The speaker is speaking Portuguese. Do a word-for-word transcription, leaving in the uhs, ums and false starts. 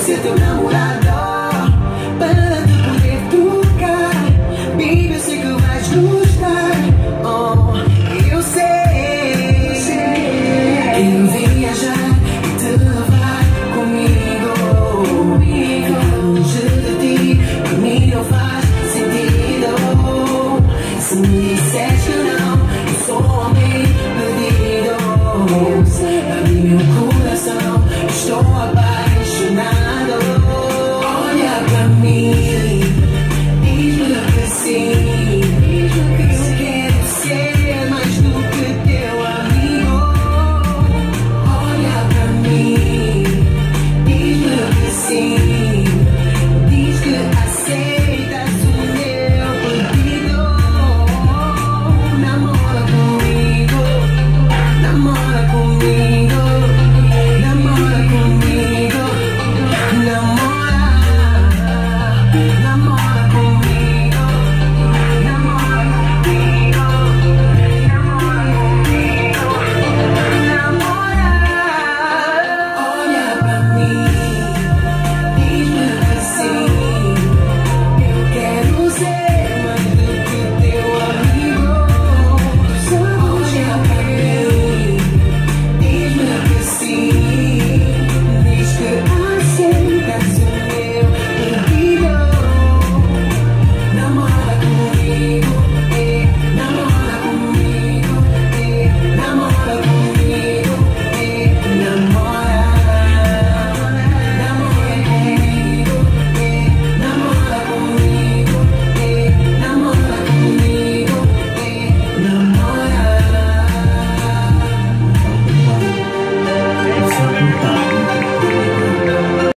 ser teu namorado para te poder tocar. Baby, eu sei que vais gostar. Oh, eu sei. Quero viajar e te levar comigo. Longe de ti, para mim não faz sentido. Se me disseres que não, eu sou homem perdido. Abre meu coração, estou apaixonado.